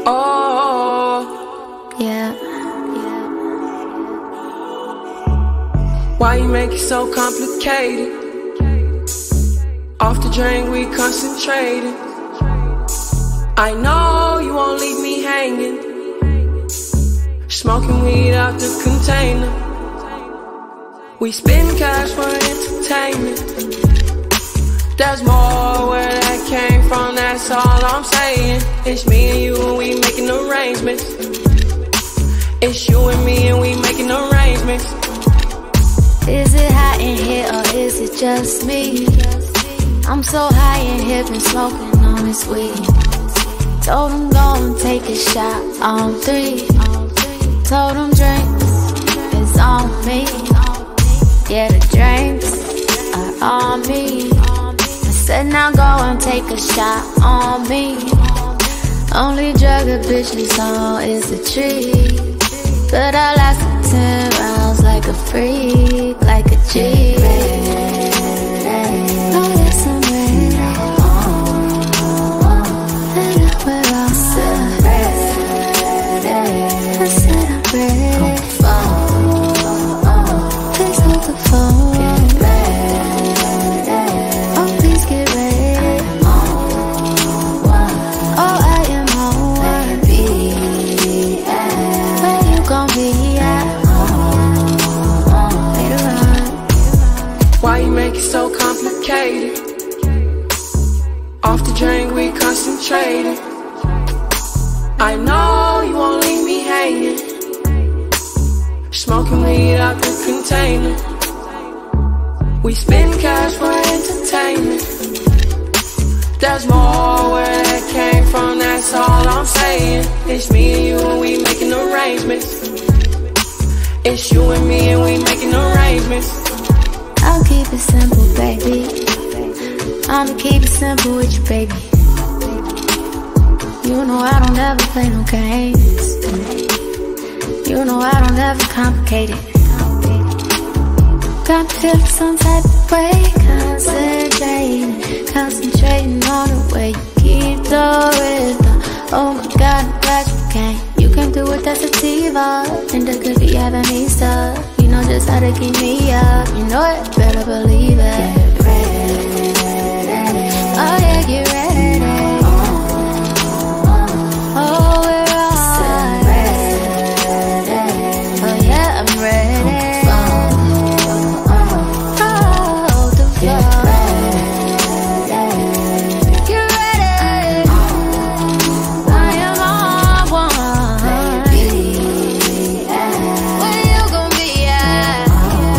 Oh, yeah. Why you make it so complicated? Off the drink, we concentrated. I know you won't leave me hanging. Smoking weed out the container. We spend cash for entertainment. There's more where that came from, that's all I'm saying. It's me and you and we making arrangements. It's you and me and we making arrangements. Is it hot in here or is it just me? I'm so high in here, been smoking on this weed. Told him go and take a shot on 3. Told him drinks is on me. Yeah, the drinks are on me. I said now go and take a shot on me. Only drug a bitch is on is the tree. But I lasted 10 rounds like a freak, like a G. Oh yes, I'm ready. And I wear all I said I'm ready. Please hold the phone. Oh, please get ready. Oh, I am on one. Where you gon' be at? Later on. Why you make it so complicated? Off the drink, we concentrated. I know you won't leave me hanging. Smoking weed out the container. We spend cash for entertainment. There's more where that came from, that's all I'm saying. It's me and you and we making arrangements. It's you and me and we making arrangements. I'll keep it simple, baby. I'ma keep it simple with you, baby. You know I don't ever play no games. You know I don't ever complicate it. Got me feeling some type of way. Concentrating on the way you keep the rhythm. Oh my God, I'm glad you came. You came through with that sativa, and the cookie having me stuck. You know just how to keep me up. You know it, better believe it. Get ready. Oh yeah, get ready. Oh, we're all ready. Oh yeah, I'm ready. Oh, the floor. Get ready. I am on one. Where you gon' be at?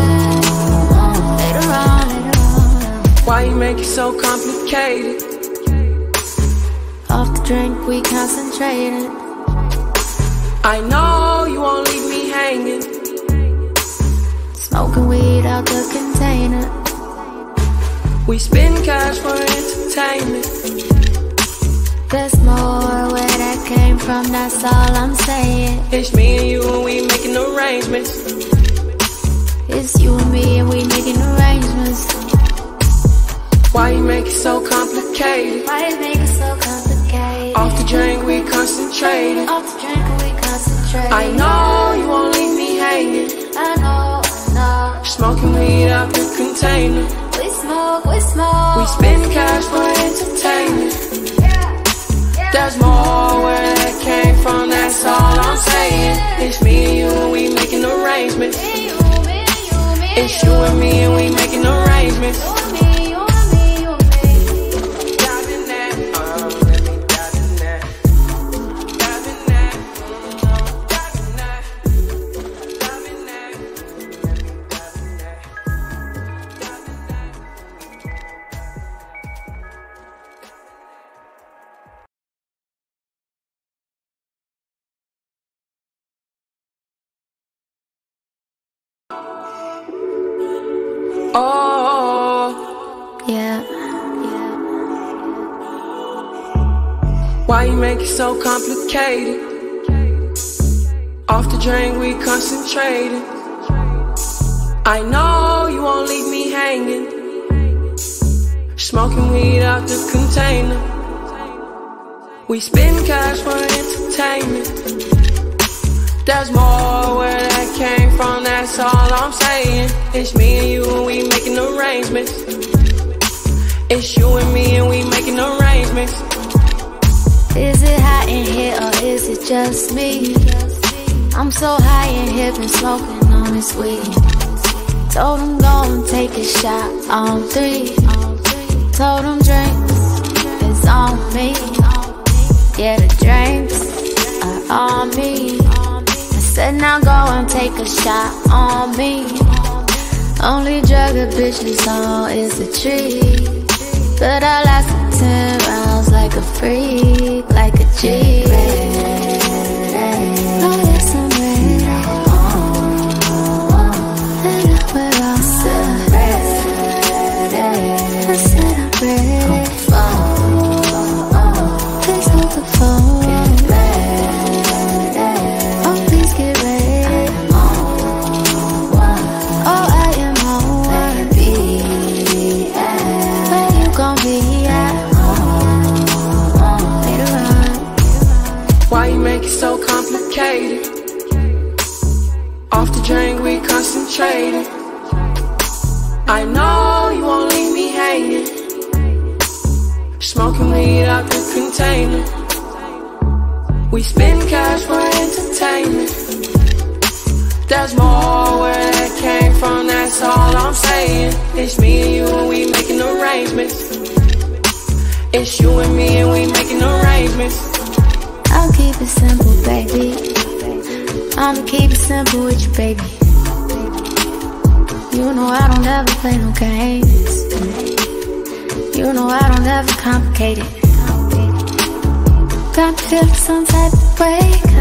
Later on. Why you make it so complicated? Off the drink, we concentrated. I know you won't leave me hanging. Smoking weed out the container. We spend cash for entertainment. There's more where that came from, that's all I'm saying. It's me and you and we making arrangements. It's you and me and we making arrangements. Why you make it so complicated? Why you make it so complicated? Off the drink, we concentrated. Off the drink, we concentrate. I know you won't leave me hanging. I know. Smoking weed out the container. We smoke. We spend cash for entertainment. There's more where that came from, that's all I'm saying. It's me and you and we making arrangements. It's you and me and we making arrangements. Oh, yeah. Why you make it so complicated? Off the drink, we concentrated. I know you won't leave me hanging. Smoking weed out the container. We spend cash for entertainment. There's more where that came from, that's all I'm saying. It's me and you and we making arrangements. It's you and me and we making arrangements. Is it hot in here or is it just me? I'm so high and hip and smoking on this weed. Told him go and take a shot on 3. Told him drinks is on me. Yeah, the drinks are on me. I said now go and take a shot on me. Only drug a bitch is on is the tree. But I lasted 10 rounds like a freak, like a G. Oh yes, I'm ready. And look where I'm I said I'm ready. Please hold the phone. Oh, please get ready. Oh, I am on one. Where you gon' be at? Later on. Why you make it so complicated? Off the drink we concentrated. I know you won't leave me hanging. Smoking weed out the container. We spend cash for entertainment. There's more where that came from, that's all I'm saying. It's me and you and we making arrangements. It's you and me and we making arrangements. I'll keep it simple, baby. I'ma keep it simple with you, baby. You know I don't ever play no games. You know I don't ever complicate it. Got to feel some type of way.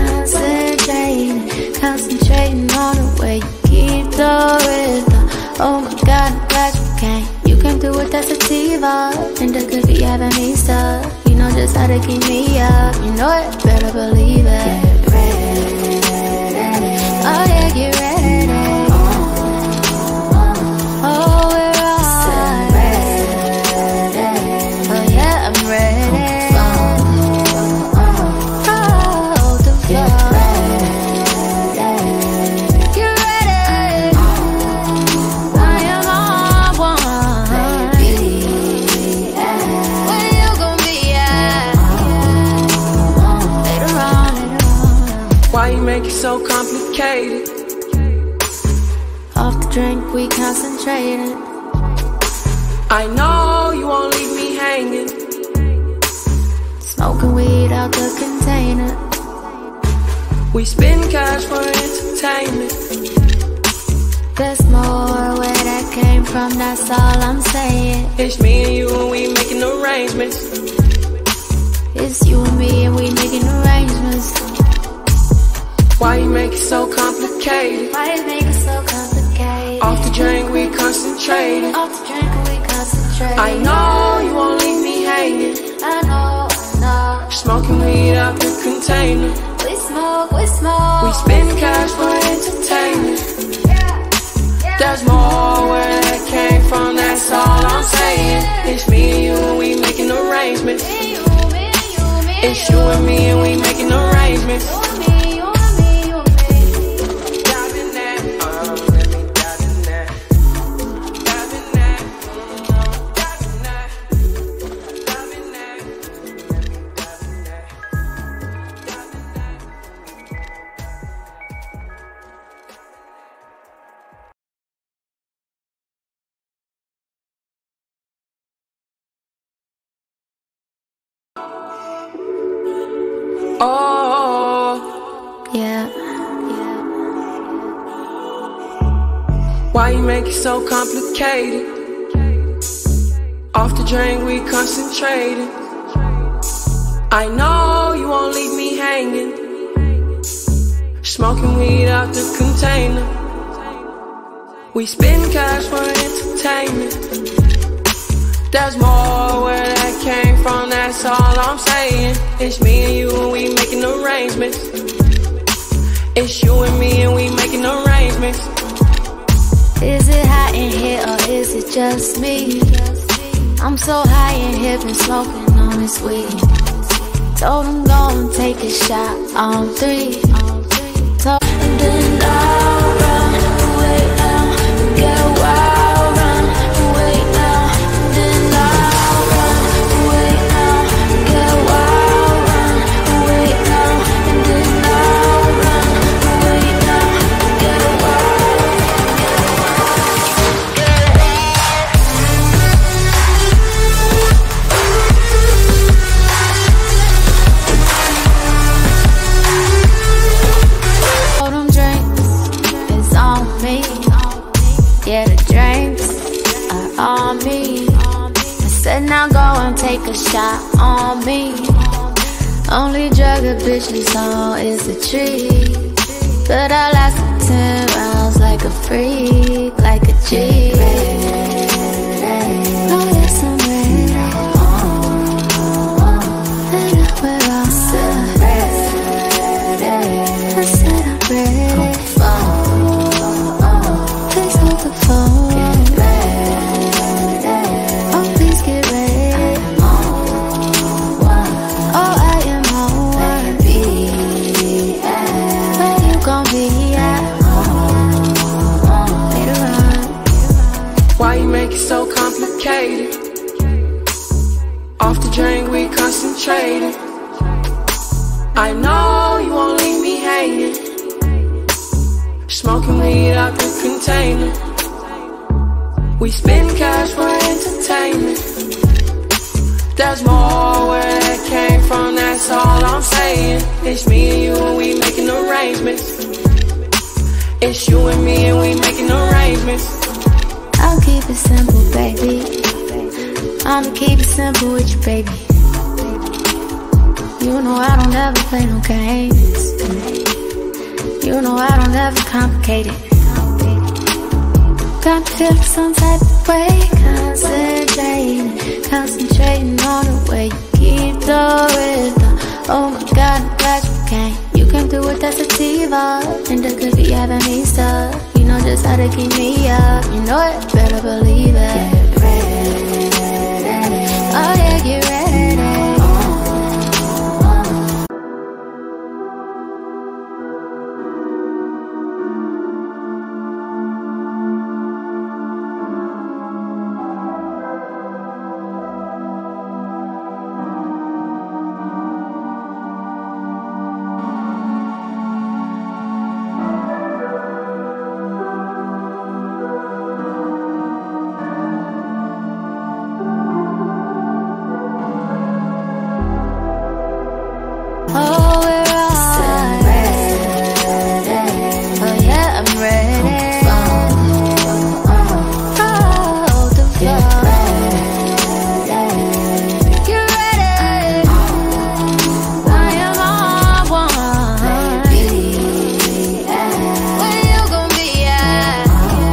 Concentrating on the way you keep the rhythm. Oh my God, I'm glad you came. You came through with that Sativa. And the could be having me stuck. You know just how to keep me up. You know it, better believe it. Get ready. Oh yeah, get ready. Oh, we're all ready. Oh yeah, I'm ready. Oh, the floor. Get ready. I am on one. Where you gon' be at? Later on, later on. Why you make it so complicated? Off the drink, we concentrated. I know you won't leave me hanging. Smoking weed out the container. We spend cash for entertainment. There's more where that came from, that's all I'm saying. It's me and you and we making arrangements. It's you and me and we making arrangements. Why you make it so complicated? Why you make it so complicated? Off the drink we concentrated. Off the drink we concentrate. I know you won't leave me hanging. I know, I know. Smoking weed out the container. We smoke, we smoke. We spend cash for entertainment. There's more where that came from, that's all I'm saying. It's me and you and we making arrangements. It's you and me and we making arrangements. Oh, yeah. Why you make it so complicated? Off the drink we concentrated. I know you won't leave me hanging. Smoking weed out the container. We spend cash for entertainment. There's more where that came from, that's all I'm saying. It's me and you and we making arrangements. It's you and me and we making arrangements. Is it hot in here or is it just me? I'm so high and hip and smoking on this weed. Told him go and take a shot on 3. And then I'll run away now, get wild, run away now. And then I'll run away now, get wild, run away now. And then I'll run away now, get wild, all them drinks is on me. Yeah, the drinks are on me. I said now go and take a shot on me. Only drug a bitch is on is a tree. But I lasted 10 rounds like a freak, like a G. Oh yes, I'm ready. And I wear all I said I'm ready. Please hold the phone. Oh, please get ready. Oh, I am on one. Where you gon' be at? Later on. Why you make it so complicated? Off the drink, we concentrated. I know you won't leave me hanging. Smoking weed out the container. We spend cash for entertainment. There's more where that came from, that's all I'm saying. It's me and you and we making arrangements. It's you and me and we making arrangements. I'll keep it simple, baby. I'ma keep it simple with you, baby. You know I don't ever play no games. You know I don't ever complicate it. Got to feel some type of way. Concentrating on the way you keep the rhythm. Oh my God, I'm glad you came. You came through with that Sativa, and the could be having me stuck. You know just how to keep me up. You know it, better believe it. Get ready. Oh yeah, get ready. Oh, we're all ready. Oh yeah, I'm ready. Oh, the phone. Get ready. I am on one. Where you gon' be at?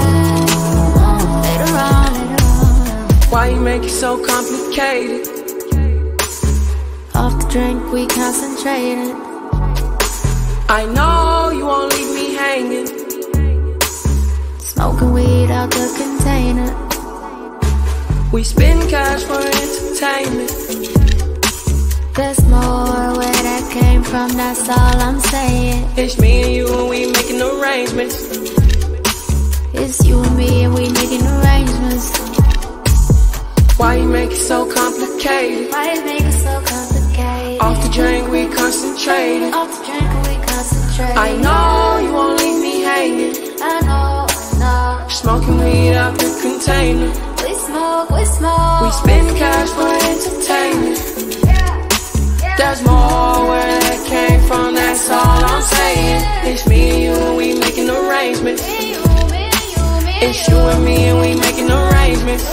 Later on. Why you make it so complicated? Off the drink, we concentrated. I know you won't leave me hanging. Smoking weed out the container. We spend cash for entertainment. There's more where that came from, that's all I'm saying. It's me and you and we making arrangements. It's you and me and we making arrangements. Why you make it so complicated? Why you make it so complicated? Off the drink, we concentrated. Off the drink, we concentrate. I know you won't leave me hanging. I know. Smoking weed out the container. We smoke. We spend cash for entertainment. There's more where that came from, that's all I'm saying. It's me and you and we making arrangements. It's you and me and we making arrangements.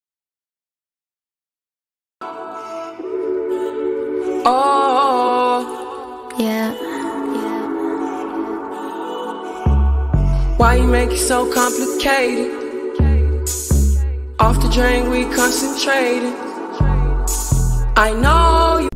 Oh, Why you make it so complicated? Off the drain, we concentrating. I know you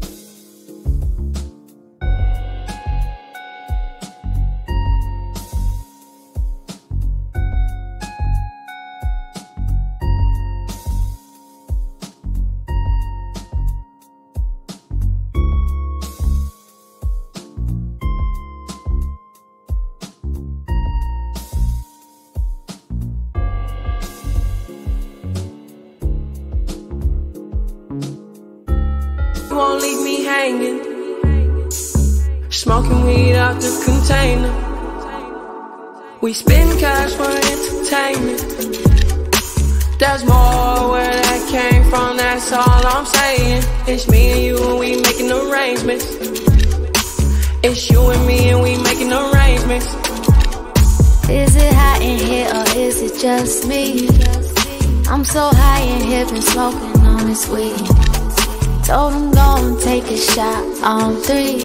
won't leave me hanging. Smoking weed out the container. We spend cash for entertainment. There's more where that came from, that's all I'm saying. It's me and you and we making arrangements. It's you and me and we making arrangements. Is it hot in here or is it just me? I'm so high and hip and smoking on this weed. Told him go and take a shot on 3.